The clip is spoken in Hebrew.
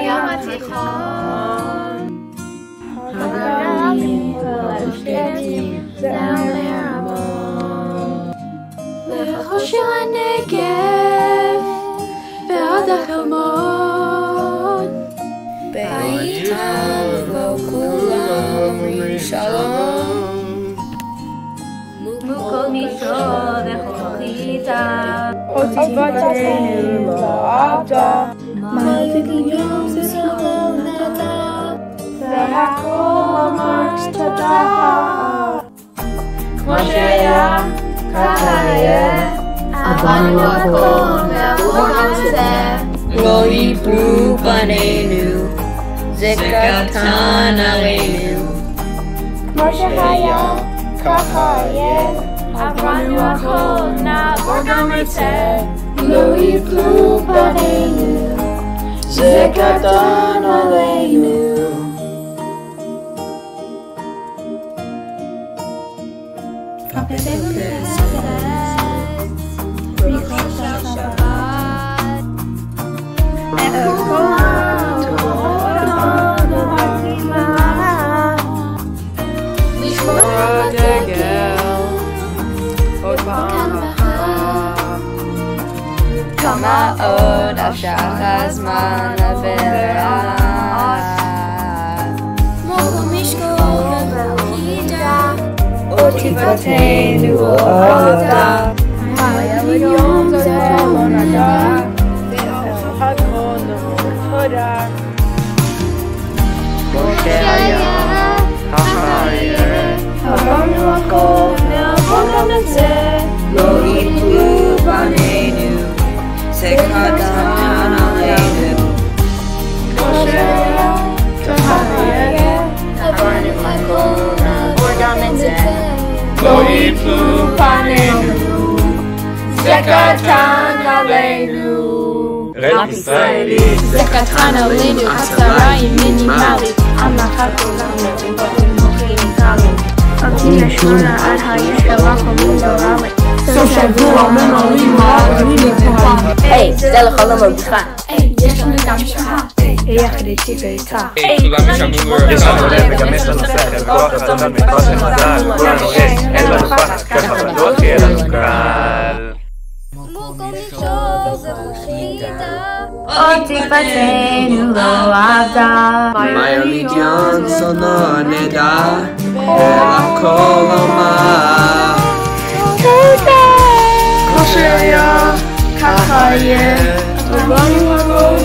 הים התיכון. הגלים השקטים זרמי המון, לחושר הנגב ועד החלמון. באיתם ובו כולם אומרים שלום, מכל מישור וכל חיטה, עוד תקוותנו לא אבדה. מה יום זה לא נדע, והכל אמר תודה. כמו שהיה, ככה יהיה, עברנו הכל ועבור גם זה. לא ייפלו בנינו, זה קטן עלינו. כמו שהיה, ככה יהיה, עברנו הכל נעבור גם את זה. לא ייפלו בנינו, זה קטן עלינו. כמה עוד אפשר הזמן עבר, כמו משקול ובחידה, עוד תקוותנו עוד עבדה. היום זה לא נדע, ואף אחד לא תודה. כמו שהיה, ככה יהיה, עברנו הכל נעבור גם את זה. לא ייפלו בנינו, זה קטן עלינו. כמו שהיה, ככה יהיה, עברנו הכל נעבור גם את זה. לא ייפלו בנינו, זה קטן עלינו. רב ישראלי, זה קטן עלינו, הצרה היא מינימלית. הנחת עולמנו, ובאים מוכרים קלים. עבדים לשמונה עד היש הרחמים ברמת. סוף שבוע ממלאים הערבים לתורה. היי, זה לחלום הבטחה. היי, יש לנו גם משפחה. יחד איתי ואיתך. כולם ישמעו יש לנו לב וגם יש לנו שכל, כוח רצון על מקרה של מזל, כולנו אש, אין לנו פחד, ככה בטוח יהיה לנו קל. עוד תקוותנו לא עבדה. My religion so no נדע, והכל אמר כמו שהיה, ככה יהיה, עברנו הכל